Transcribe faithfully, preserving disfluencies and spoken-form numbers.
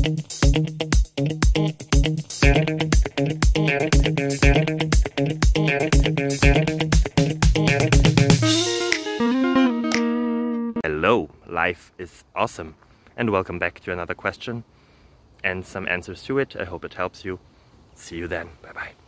Hello, life is awesome, and welcome back to another question and some answers to it. I hope it helps you. See you then. Bye bye.